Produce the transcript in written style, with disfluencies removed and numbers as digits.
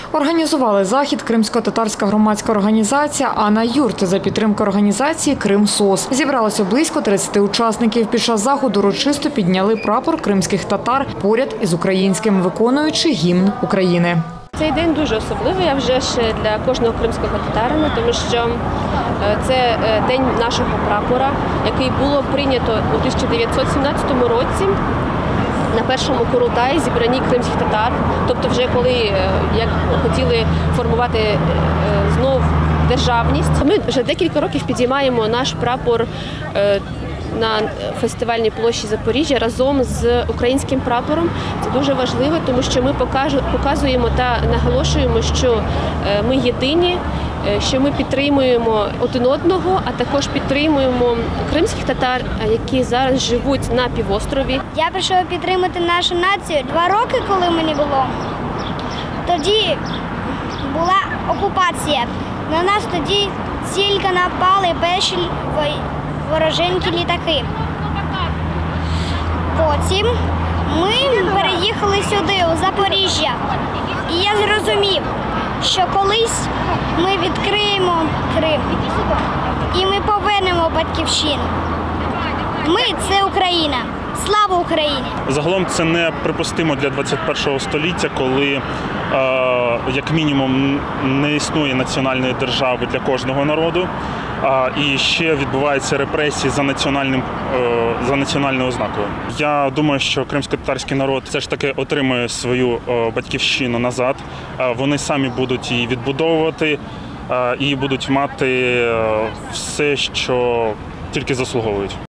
Організували захід кримсько-татарська громадська організація «Ана Юрт» за підтримки організації «Крим-СОС». Зібралося близько 30 учасників. Під час заходу урочисто підняли прапор кримських татар поряд із українським, виконуючи гімн України. Цей день дуже особливий, а вже ж для кожного кримського татарина, тому що це день нашого прапора, який було прийнято у 1917 році на першому Курултаї зібранні кримських татар. Тобто вже коли як хотіли формувати знов державність. Ми вже декілька років підіймаємо наш прапор на фестивальній площі Запоріжжя разом з українським прапором. Це дуже важливо, тому що ми показуємо та наголошуємо, що ми єдині, що ми підтримуємо один одного, а також підтримуємо кримських татар, які зараз живуть на півострові. Я прийшов підтримати нашу націю 2 роки, коли мені було. Тоді була окупація. На нас тоді тільки напали перші вороженькі літаки. Потім ми переїхали сюди, у Запоріжжя. І я зрозумів, що колись ми відкриємо Крим і ми повернемо батьківщину. Ми – це Україна. Слава Україні! Загалом це неприпустимо для 21 століття, коли, як мінімум, не існує національної держави для кожного народу, і ще відбуваються репресії за національною ознакою. Я думаю, що кримсько-татарський народ все ж таки отримує свою батьківщину назад. Вони самі будуть її відбудовувати і будуть мати все, що тільки заслуговують.